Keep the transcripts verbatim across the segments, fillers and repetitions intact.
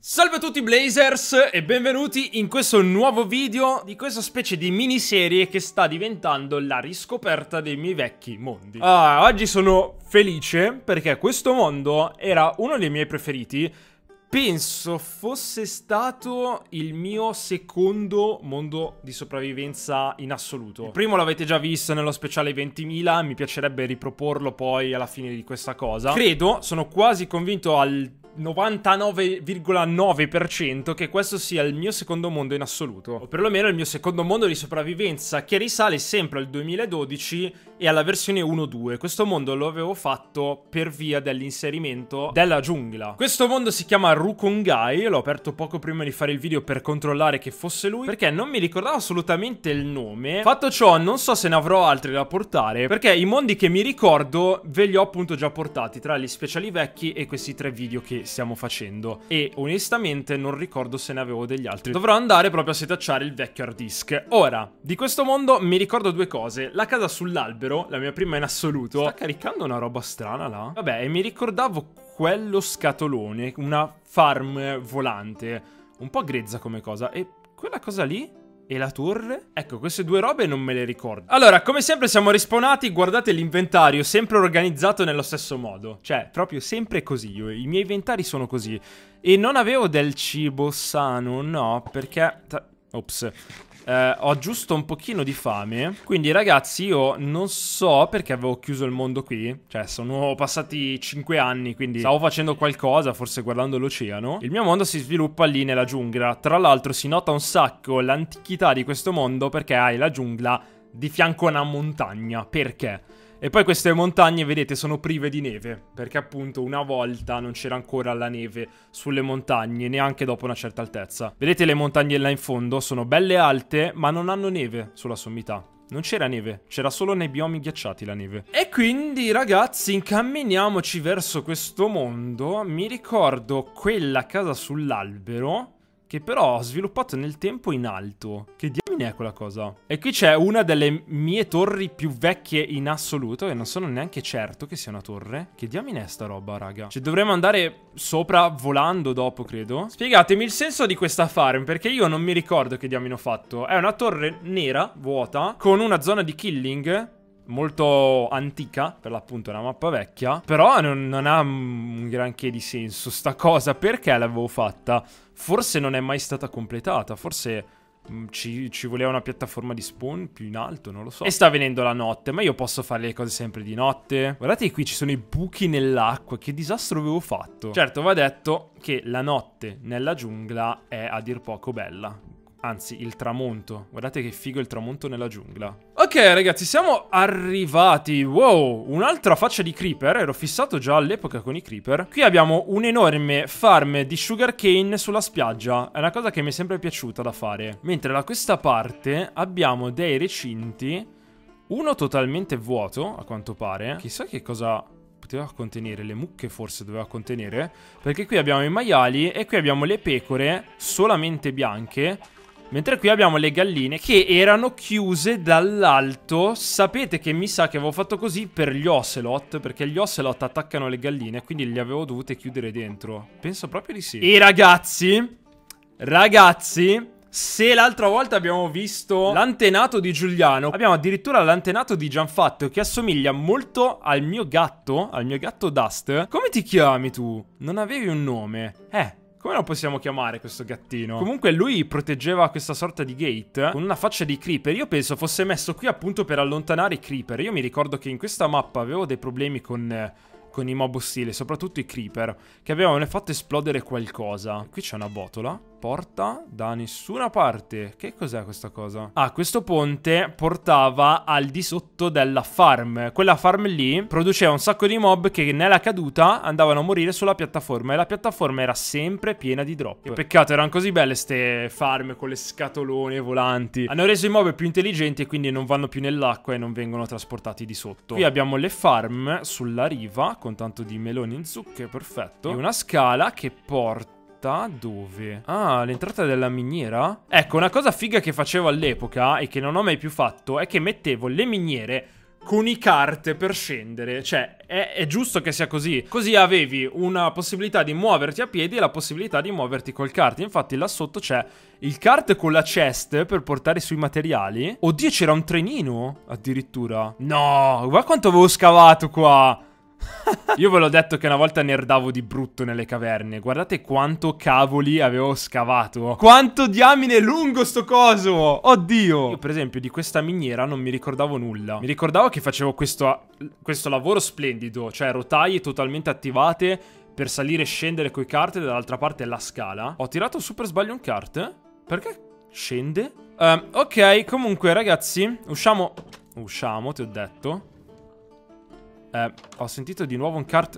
Salve a tutti Blazers e benvenuti in questo nuovo video di questa specie di miniserie che sta diventando la riscoperta dei miei vecchi mondi. Ah, oggi sono felice perché questo mondo era uno dei miei preferiti. Penso fosse stato il mio secondo mondo di sopravvivenza in assoluto. Il primo l'avete già visto nello speciale ventimila, mi piacerebbe riproporlo poi alla fine di questa cosa. Credo, sono quasi convinto al novantanove virgola nove per cento che questo sia il mio secondo mondo in assoluto, o perlomeno il mio secondo mondo di sopravvivenza, che risale sempre al duemiladodici e alla versione uno punto due. Questo mondo lo avevo fatto per via dell'inserimento della giungla. Questo mondo si chiama Rukongai, l'ho aperto poco prima di fare il video per controllare che fosse lui, perché non mi ricordavo assolutamente il nome. Fatto ciò, non so se ne avrò altri da portare, perché i mondi che mi ricordo ve li ho appunto già portati tra gli speciali vecchi e questi tre video che stiamo facendo, e onestamente non ricordo se ne avevo degli altri. Dovrò andare proprio a setacciare il vecchio hard disk. Ora, di questo mondo mi ricordo due cose: la casa sull'albero, la mia prima in assoluto. Sta caricando una roba strana là. Vabbè, e mi ricordavo quello scatolone, una farm volante, un po' grezza come cosa. E quella cosa lì? E la torre? Ecco, queste due robe non me le ricordo. Allora, come sempre siamo rispawnati. Guardate l'inventario, sempre organizzato nello stesso modo. Cioè, proprio sempre così. Io, i miei inventari sono così. E non avevo del cibo sano, no, perché... Ops. Eh, ho giusto un pochino di fame. Quindi ragazzi, io non so perché avevo chiuso il mondo qui. Cioè, sono passati cinque anni, quindi stavo facendo qualcosa, forse guardando l'oceano. Il mio mondo si sviluppa lì nella giungla. Tra l'altro si nota un sacco l'antichità di questo mondo, perché hai la giungla di fianco a una montagna. Perché? E poi queste montagne, vedete, sono prive di neve, perché appunto una volta non c'era ancora la neve sulle montagne, neanche dopo una certa altezza. Vedete le montagne là in fondo? Sono belle alte, ma non hanno neve sulla sommità. Non c'era neve, c'era solo nei biomi ghiacciati la neve. E quindi, ragazzi, incamminiamoci verso questo mondo. Mi ricordo quella casa sull'albero, che però ho sviluppato nel tempo in alto. Che diamine è quella cosa? E qui c'è una delle mie torri più vecchie in assoluto, e non sono neanche certo che sia una torre. Che diamine è sta roba, raga? Cioè, dovremmo andare sopra volando dopo, credo. Spiegatemi il senso di questa farm, perché io non mi ricordo che diamine ho fatto. È una torre nera, vuota, con una zona di killing molto antica, per l'appunto è una mappa vecchia. Però non, non ha un granché di senso sta cosa. Perché l'avevo fatta? Forse non è mai stata completata. Forse mh, ci, ci voleva una piattaforma di spawn più in alto, non lo so. E sta venendo la notte, ma io posso fare le cose sempre di notte. Guardate qui, ci sono i buchi nell'acqua. Che disastro avevo fatto. Certo, va detto che la notte nella giungla è a dir poco bella. Anzi, il tramonto. Guardate che figo il tramonto nella giungla. Ok, ragazzi, siamo arrivati. Wow, un'altra faccia di creeper. Ero fissato già all'epoca con i creeper. Qui abbiamo un'enorme farm di sugarcane sulla spiaggia. È una cosa che mi è sempre piaciuta da fare. Mentre da questa parte abbiamo dei recinti. Uno totalmente vuoto, a quanto pare. Chissà che cosa poteva contenere. Le mucche forse doveva contenere, perché qui abbiamo i maiali e qui abbiamo le pecore solamente bianche. Mentre qui abbiamo le galline che erano chiuse dall'alto. Sapete che mi sa che avevo fatto così per gli ocelot, perché gli ocelot attaccano le galline, quindi li avevo dovute chiudere dentro. Penso proprio di sì. E ragazzi, ragazzi, se l'altra volta abbiamo visto l'antenato di Giuliano, abbiamo addirittura l'antenato di Gianfatto, che assomiglia molto al mio gatto, al mio gatto Dust. Come ti chiami tu? Non avevi un nome? Eh... Come lo possiamo chiamare questo gattino? Comunque lui proteggeva questa sorta di gate con una faccia di creeper. Io penso fosse messo qui appunto per allontanare i creeper. Io mi ricordo che in questa mappa avevo dei problemi con, eh, con i mob ostili, soprattutto i creeper, che avevano fatto esplodere qualcosa. Qui c'è una botola. Porta da nessuna parte. Che cos'è questa cosa? Ah, questo ponte portava al di sotto della farm. Quella farm lì produceva un sacco di mob che nella caduta andavano a morire sulla piattaforma, e la piattaforma era sempre piena di drop. Che peccato, erano così belle ste farm con le scatolone volanti. Hanno reso i mob più intelligenti e quindi non vanno più nell'acqua e non vengono trasportati di sotto. Qui abbiamo le farm sulla riva con tanto di meloni in zucche, perfetto. E una scala che porta dove? Ah, l'entrata della miniera? Ecco, una cosa figa che facevo all'epoca e che non ho mai più fatto è che mettevo le miniere con i kart per scendere. Cioè, è, è giusto che sia così. Così avevi una possibilità di muoverti a piedi e la possibilità di muoverti col kart. Infatti là sotto c'è il kart con la chest per portare sui materiali. Oddio, c'era un trenino addirittura. No, guarda quanto avevo scavato qua. Io ve l'ho detto che una volta nerdavo di brutto nelle caverne. Guardate quanto cavoli avevo scavato. Quanto diamine è lungo sto coso. Oddio. Io per esempio di questa miniera non mi ricordavo nulla. Mi ricordavo che facevo questo, questo lavoro splendido. Cioè rotaie totalmente attivate per salire e scendere coi kart. E dall'altra parte la scala. Ho tirato su per sbaglio un kart? Perché scende? Uh, ok, comunque ragazzi, usciamo. Usciamo, ti ho detto. Eh, ho sentito di nuovo un kart.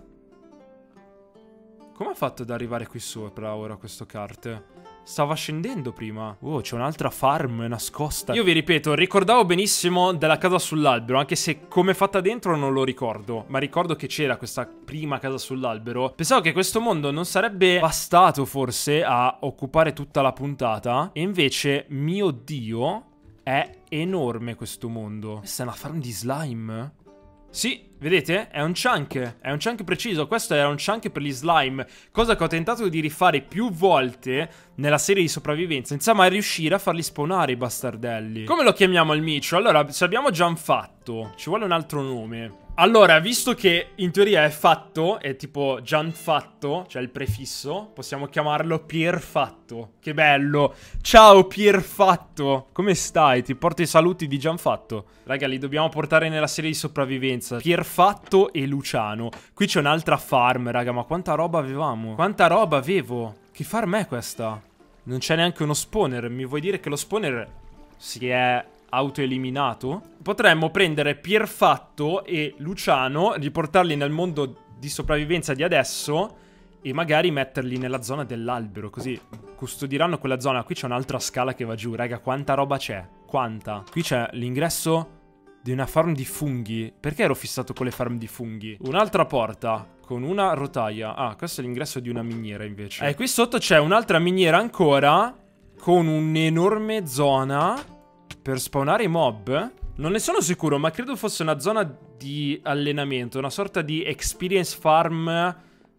Come ha fatto ad arrivare qui sopra ora questo kart? Stava scendendo prima. Oh, c'è un'altra farm nascosta. Io vi ripeto, ricordavo benissimo della casa sull'albero, anche se come è fatta dentro non lo ricordo. Ma ricordo che c'era questa prima casa sull'albero. Pensavo che questo mondo non sarebbe bastato forse a occupare tutta la puntata. E invece, mio Dio, è enorme questo mondo. Questa è una farm di slime? Sì, vedete? È un chunk, è un chunk preciso. Questo era un chunk per gli slime, cosa che ho tentato di rifare più volte nella serie di sopravvivenza, senza mai riuscire a farli spawnare i bastardelli. Come lo chiamiamo il micio? Allora, se abbiamo già un fatto, ci vuole un altro nome. Allora, visto che in teoria è fatto, è tipo Gianfatto, cioè il prefisso, possiamo chiamarlo Pierfatto. Che bello! Ciao Pierfatto! Come stai? Ti porto i saluti di Gianfatto. Raga, li dobbiamo portare nella serie di sopravvivenza. Pierfatto e Luciano. Qui c'è un'altra farm, raga, ma quanta roba avevamo? Quanta roba avevo? Che farm è questa? Non c'è neanche uno spawner. Mi vuoi dire che lo spawner si è autoeliminato? Potremmo prendere Pierfatto e Luciano, riportarli nel mondo di sopravvivenza di adesso e magari metterli nella zona dell'albero, così custodiranno quella zona. Qui c'è un'altra scala che va giù, raga, quanta roba c'è? Quanta? Qui c'è l'ingresso di una farm di funghi. Perché ero fissato con le farm di funghi? Un'altra porta con una rotaia. Ah, questo è l'ingresso di una miniera invece. E qui sotto c'è un'altra miniera ancora con un'enorme zona per spawnare i mob. Non ne sono sicuro, ma credo fosse una zona di allenamento, una sorta di experience farm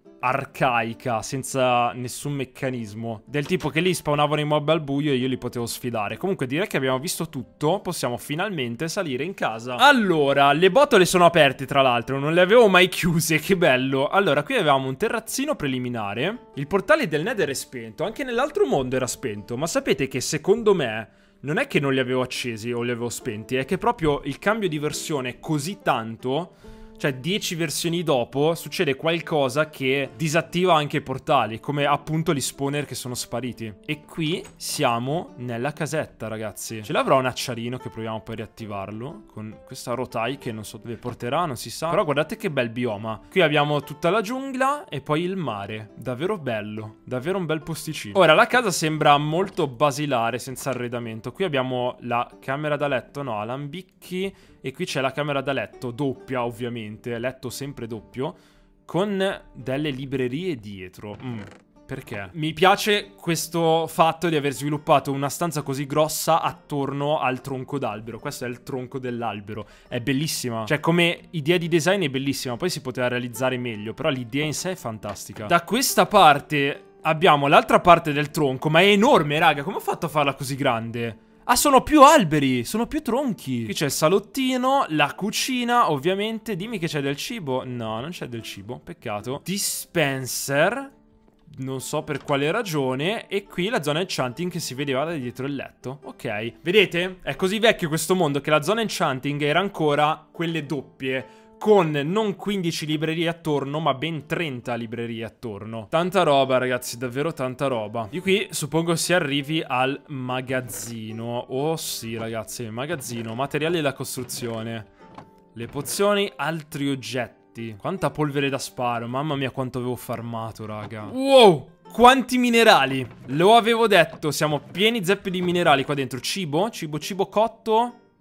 arcaica, senza nessun meccanismo. Del tipo che lì spawnavano i mob al buio e io li potevo sfidare. Comunque direi che abbiamo visto tutto. Possiamo finalmente salire in casa. Allora, le botole sono aperte tra l'altro, non le avevo mai chiuse, che bello. Allora, qui avevamo un terrazzino preliminare. Il portale del Nether è spento, anche nell'altro mondo era spento. Ma sapete che secondo me non è che non li avevo accesi o li avevo spenti, è che proprio il cambio di versione è così tanto, cioè dieci versioni dopo succede qualcosa che disattiva anche i portali, come appunto gli spawner che sono spariti. E qui siamo nella casetta, ragazzi. Ce l'avrò un acciarino che proviamo poi a riattivarlo con questa rotaia che non so dove porterà, non si sa. Però guardate che bel bioma. Qui abbiamo tutta la giungla e poi il mare. Davvero bello, davvero un bel posticino. Ora la casa sembra molto basilare, senza arredamento. Qui abbiamo la camera da letto, no, alambicchi. E qui c'è la camera da letto, doppia ovviamente, letto sempre doppio, con delle librerie dietro. Mm, perché? Mi piace questo fatto di aver sviluppato una stanza così grossa attorno al tronco d'albero. Questo è il tronco dell'albero, è bellissima. Cioè come idea di design è bellissima, poi si poteva realizzare meglio, però l'idea in sé è fantastica. Da questa parte abbiamo l'altra parte del tronco, ma è enorme, raga, come ho fatto a farla così grande? Ah, sono più alberi, sono più tronchi. Qui c'è il salottino, la cucina, ovviamente. Dimmi che c'è del cibo. No, non c'è del cibo, peccato. Dispenser, non so per quale ragione. E qui la zona enchanting che si vedeva da dietro il letto. Ok, vedete? È così vecchio questo mondo che la zona enchanting era ancora quelle doppie, con non quindici librerie attorno, ma ben trenta librerie attorno. Tanta roba, ragazzi, davvero tanta roba. Di qui suppongo si arrivi al magazzino. Oh sì, ragazzi, magazzino, materiali da costruzione, le pozioni, altri oggetti. Quanta polvere da sparo, mamma mia quanto avevo farmato, raga. Wow! Quanti minerali! Lo avevo detto, siamo pieni zeppi di minerali qua dentro. Cibo, cibo, cibo cotto.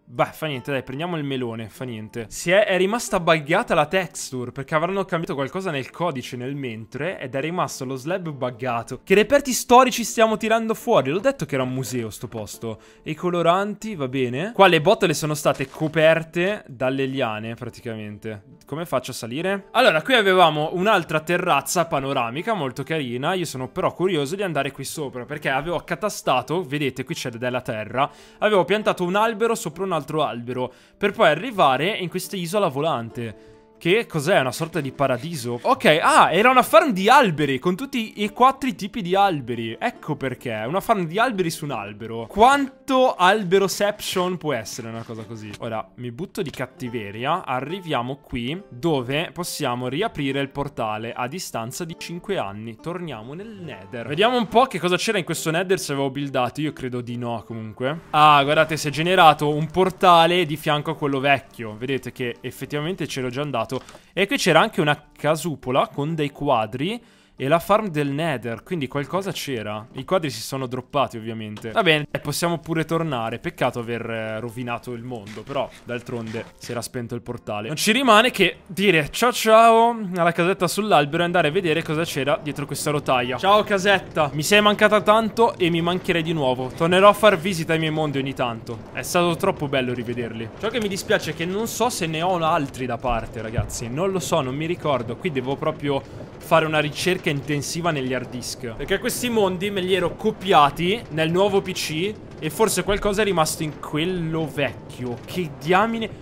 Beh, fa niente, dai, prendiamo il melone, fa niente. Si è, è rimasta buggata la texture, perché avranno cambiato qualcosa nel codice nel mentre, ed è rimasto lo slab buggato. Che reperti storici stiamo tirando fuori? L'ho detto che era un museo sto posto. E i coloranti, va bene. Qua le botole sono state coperte dalle liane, praticamente. Come faccio a salire? Allora, qui avevamo un'altra terrazza panoramica, molto carina. Io sono però curioso di andare qui sopra, perché avevo accatastato, vedete, qui c'è della terra. Avevo piantato un albero sopra un altro albero, per poi arrivare in questa isola volante. Che cos'è? Una sorta di paradiso? Ok, ah, era una farm di alberi, con tutti i quattro tipi di alberi. Ecco perché, una farm di alberi su un albero. Quanto alberoception può essere una cosa così? Ora, mi butto di cattiveria. Arriviamo qui, dove possiamo riaprire il portale a distanza di cinque anni. Torniamo nel Nether. Vediamo un po' che cosa c'era in questo Nether, se avevo buildato. Io credo di no, comunque. Ah, guardate, si è generato un portale di fianco a quello vecchio. Vedete che effettivamente c'ero già andato. E qui c'era anche una casupola con dei quadri e la farm del Nether, quindi qualcosa c'era. I quadri si sono droppati, ovviamente. Va bene, possiamo pure tornare. Peccato aver eh, rovinato il mondo, però d'altronde si era spento il portale. Non ci rimane che dire ciao ciao alla casetta sull'albero e andare a vedere cosa c'era dietro questa rotaia. Ciao casetta, mi sei mancata tanto e mi mancherei di nuovo. Tornerò a far visita ai miei mondi ogni tanto. È stato troppo bello rivederli. Ciò che mi dispiace è che non so se ne ho altri da parte, ragazzi. Non lo so, non mi ricordo. Qui devo proprio fare una ricerca intensiva negli hard disk, perché questi mondi me li ero copiati nel nuovo P C e forse qualcosa è rimasto in quello vecchio. Che diamine.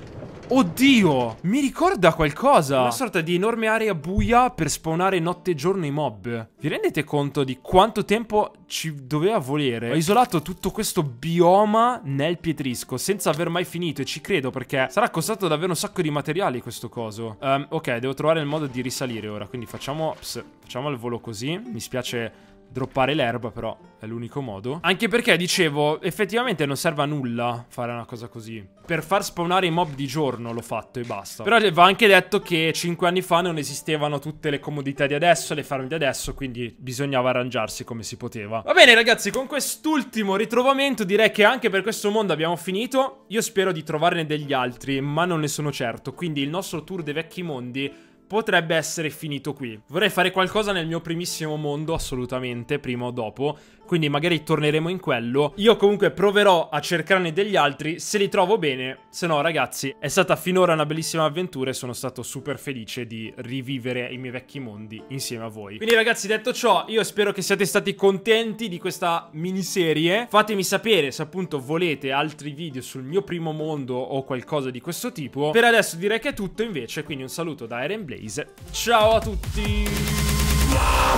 Oddio, mi ricorda qualcosa. Una sorta di enorme area buia per spawnare notte e giorno i mob. Vi rendete conto di quanto tempo ci doveva volere? Ho isolato tutto questo bioma nel pietrisco senza aver mai finito, e ci credo perché sarà costato davvero un sacco di materiali questo coso. um, Ok, devo trovare il modo di risalire ora, quindi facciamo, ps, facciamo al volo così. Mi spiace droppare l'erba, però è l'unico modo. Anche perché, dicevo, effettivamente non serve a nulla fare una cosa così. Per far spawnare i mob di giorno l'ho fatto e basta. Però va anche detto che cinque anni fa non esistevano tutte le comodità di adesso, le farm di adesso, quindi bisognava arrangiarsi come si poteva. Va bene ragazzi, con quest'ultimo ritrovamento direi che anche per questo mondo abbiamo finito. Io spero di trovarne degli altri, ma non ne sono certo. Quindi il nostro tour dei vecchi mondi potrebbe essere finito qui. Vorrei fare qualcosa nel mio primissimo mondo, assolutamente, prima o dopo. Quindi magari torneremo in quello. Io comunque proverò a cercarne degli altri, se li trovo bene. Se no ragazzi, è stata finora una bellissima avventura e sono stato super felice di rivivere i miei vecchi mondi insieme a voi. Quindi ragazzi, detto ciò, io spero che siate stati contenti di questa miniserie. Fatemi sapere se appunto volete altri video sul mio primo mondo o qualcosa di questo tipo. Per adesso direi che è tutto invece, quindi un saluto da Eren Blaze. Ciao a tutti!